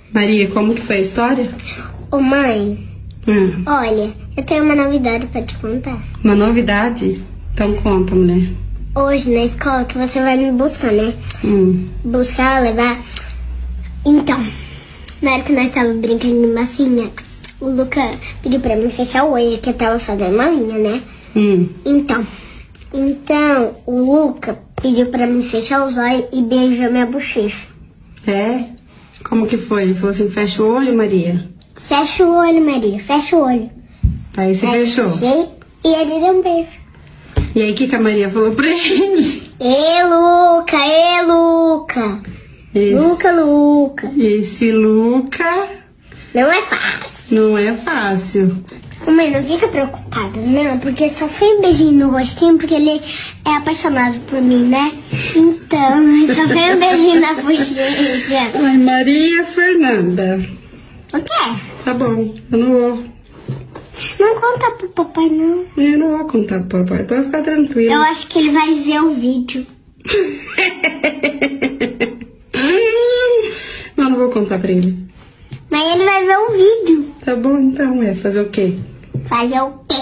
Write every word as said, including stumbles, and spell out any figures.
Maria, como que foi a história? Ô mãe, Hum. olha, eu tenho uma novidade pra te contar. Uma novidade? Então conta, mulher. Hoje na escola que você vai me buscar, né? Hum. Buscar, levar. Então, na hora que nós estávamos brincando de massinha, o Luca pediu pra mim fechar o olho, que eu tava fazendo uma unha, né? Hum. Então, então, o Luca pediu pra mim fechar os olhos e beijou minha bochecha. É? Como que foi? Ele falou assim, fecha o olho, Maria. Fecha o olho, Maria, fecha o olho. Aí você Aí fechou. eu fechei e ele deu um beijo. E aí o que, que a Maria falou pra ele? Ê, Luca, ê, Luca. Esse, Luca, Luca. esse Luca Não é fácil. não é fácil. Ô, mãe, não fica preocupada, não, porque só foi um beijinho no rostinho, porque ele é apaixonado por mim, né? Então, só foi um beijinho na bochecha. Ai, Maria Fernanda. O quê? Tá bom, eu não vou. Não conta pro papai, não. Eu não vou contar pro papai, pode ficar tranquilo. Eu acho que ele vai ver o vídeo. Não, não vou contar pra ele. Mas ele vai ver o vídeo. Tá bom, então, é fazer o quê? Fazer o quê?